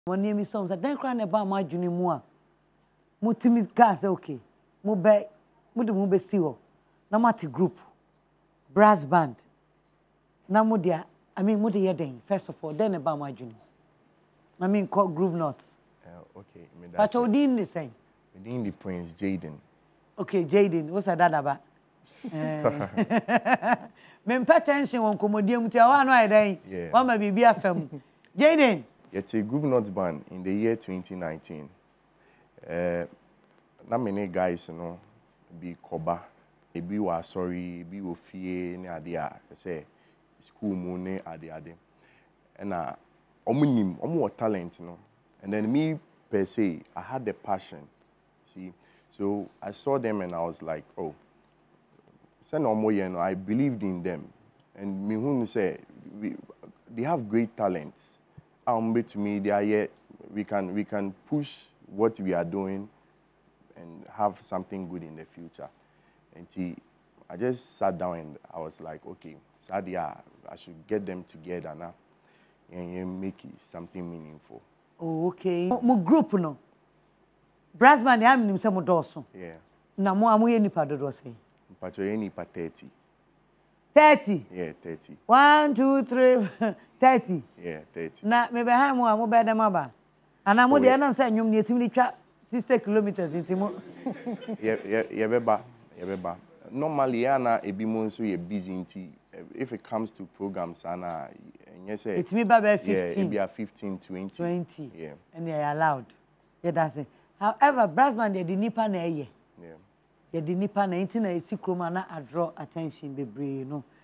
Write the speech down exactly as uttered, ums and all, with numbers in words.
One name is songs that then crying about my junior moi. Mutimi gas okay. Mo be mo de mo be siwo. Na mati group. Brass band. Na mo dia I mean mo de yeden first of all then about my junior. I mean called Grooveknot. Uh, okay, me that's. But Odin the same. Within the Prince Jadon. Okay, Jadon. What's that about? Me pay attention on comedian mutia wa no aydan. Yeah. Wa ma bibi afam. Jadon. It's a Grooveknot band in the year twenty nineteen. Uh, na many guys, you know, be koba, be wa sorry, be wo fie ne ade a say school mu ne ade ade. And uh, omo nim, omo talent, you know. And then me per se, I had the passion. See, so I saw them and I was like, oh, send omo you know, I believed in them. And me who say we, they have great talents. Um, to me, they are yet we can we can push what we are doing and have something good in the future. And see, I just sat down and I was like, okay, Sadia, I should get them together now and make it something meaningful. Oh, okay. Mo group no. Brass band am nim say mo doso. Yeah. Na mo amoye nipa dodo say. Mpacho ye nipa thirty. thirty. Yeah, thirty. One, two, three, thirty. Yeah, thirty. Na me be ha mo a mo be dem aba. Ana mo de anam say nwom ne etimi twa sixty kilometers into mo. Yeah, yeah, yeah beba, yeah beba. Normally ana ebi mo nso ye busy nti if it comes to programs ana yes say it me ba be fifteen. Yeah, it be fifteen, twenty. twenty. Yeah. And they are allowed. Yeah, that's it. However, brass band they nipa na eye. Yeah. Yeah, the nipa na inti na esi kroma na draw attention bebre no.